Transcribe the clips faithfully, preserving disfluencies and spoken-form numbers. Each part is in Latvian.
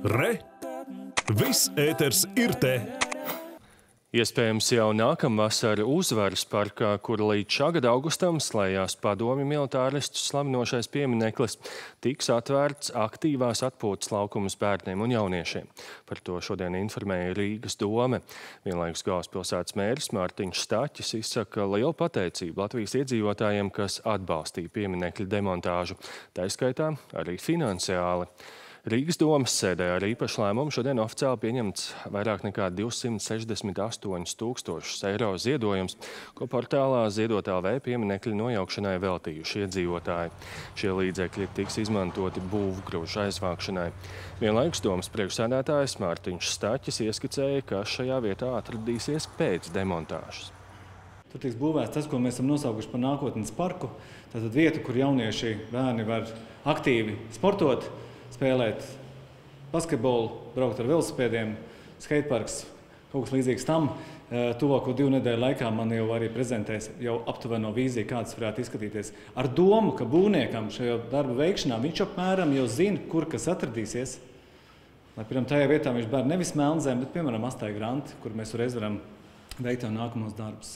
Re! Viss ēters ir te! Iespējams, jau nākamvasar Uzvaras parkā, kur līdz šā gada augustam slēdzās padomju militāristu slavinošais piemineklis, tiks atvērts aktīvās atpūtas laukums bērniem un jauniešiem. Par to šodien informēja Rīgas dome. Vienlaikus galvaspilsētas mērs Mārtiņš Staķis izsaka lielu pateicību Latvijas iedzīvotājiem, kas atbalstīja pieminekļa demontāžu, tā skaitā arī finansiāli. Rīgas domes sēdē ar īpašu lēmumu šodien oficiāli pieņemts vairāk nekā divsimt sešdesmit astoņus tūkstošus eiro ziedojums, ko portālā Ziedot L V pieminekļa nojaukšanai veltījuši iedzīvotāji. Šie līdzekļi tiks izmantoti būvgrūžu aizvākšanai. Vienlaikus domes priekšsēdētājs Mārtiņš Staķis ieskicēja, ka šajā vietā atradīsies pēc demontāžas. Tur tiks būvēts tas, ko mēs esam nosaukuši par nākotnes parku. Tātad vietu, kur jaunieši bērni var aktīvi sportot, spēlēt basketbolu, braukt ar velosipēdiem, skateparks, kaut kas līdzīgs tam. Tuvāko divu nedēļu laikā man jau arī prezentēs jau aptuveno vīziju, kādas varētu izskatīties. Ar domu, ka būvniekam šajā darba veikšanā viņš apmēram jau zina, kur kas atradīsies. Lai, piemēram, tajā vietā viņš bēr nevis Melnzem, bet, piemēram, Astai Granti, kur mēs reiz varam veikt jau nākamos darbus.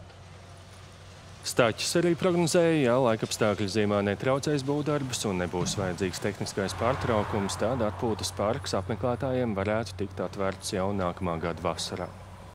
Staķis arī prognozēja, ja laikapstākļi ziemā netraucēs būvdarbus un nebūs vajadzīgs tehniskais pārtraukums, tad atpūtas parks apmeklētājiem varētu tikt atvērts jau nākamā gada vasarā.